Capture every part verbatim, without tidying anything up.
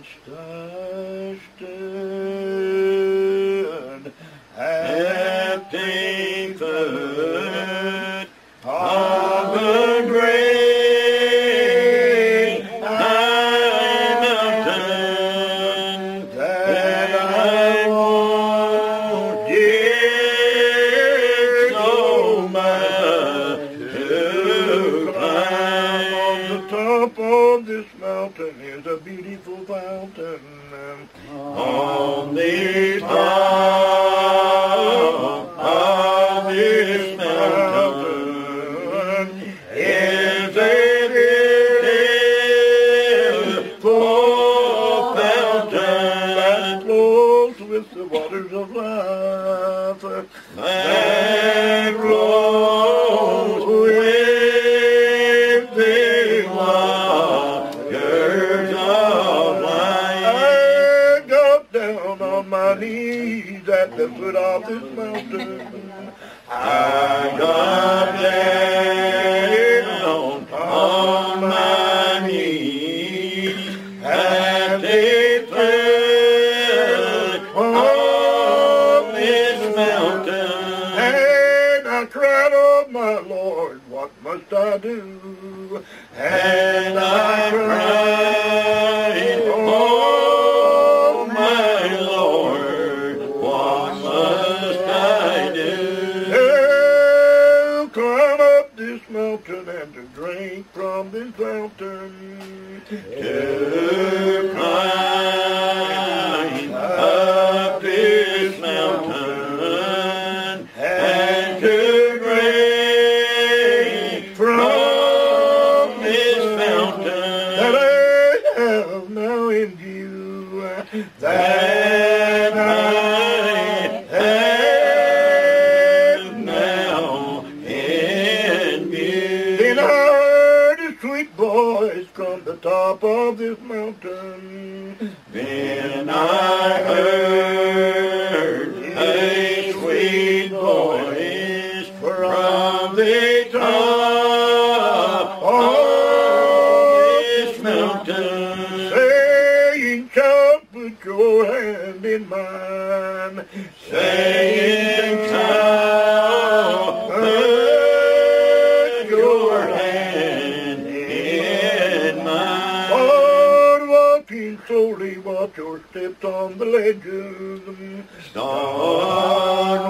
I stood at the foot of the great high mountain that I won't yet so much to climb. On the top of this mountain is a beautiful fountain. On the top of this mountain is a beautiful fountain that flows with the waters of life, that flows with the waters of life. I got down on my knees at the foot of this mountain. I got down on my knees at the foot of this mountain, and I cried, "Oh my Lord, what must I do?" And I cried, "Oh my Lord, what must I do?" To climb up this mountain and to drink from this fountain. To climb up this mountain and to drink from this fountain that I have now in view, that I have now in view. Then I heard a sweet voice from the top of this mountain. Then I heard a sweet voice from the top of this mountain, saying, "Shout, put your hand in mine," saying, "Shout, put your hand in mine." Lord, walking slowly, watch your steps on the ledges. Start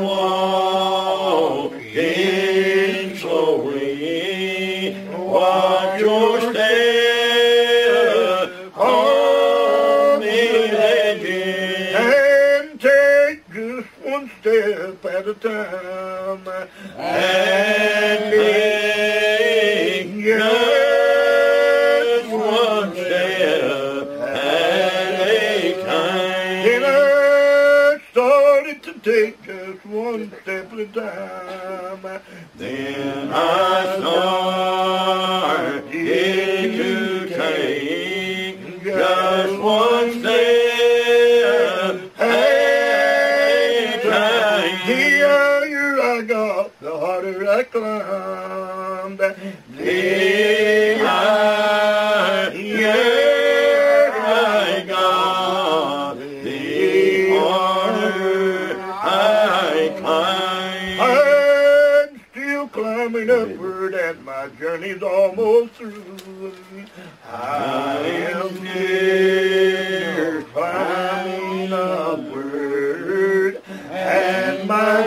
walking slowly, watch your steps on the ledges, and take just one step at a time, and take just one step at a time. Then I started to take just one step at a time. Then I started to take just one step at a time. The higher I got, the harder I climbed. The higher I got, the harder I climbed. I'm still climbing upward and my journey's almost through. I am still climbing upward and my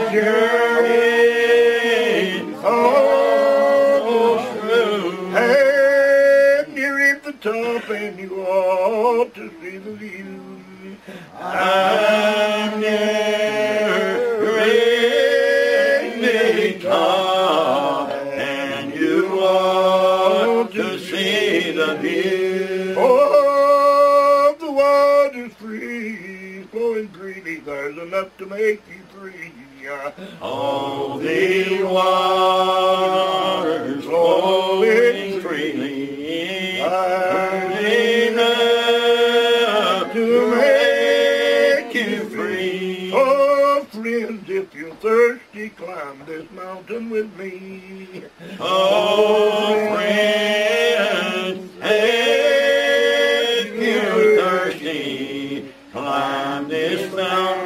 journey's almost through. And you're at the top and you ought to see the view. I'm nearing the top and you ought to see the view. Oh, the water's free, flowing freely, there's enough to make you free. Oh, the water's flowing freely, there's enough to make you free. Oh, friends, if you're thirsty, climb this mountain with me. Oh, friends, if you're thirsty, climb this mountain.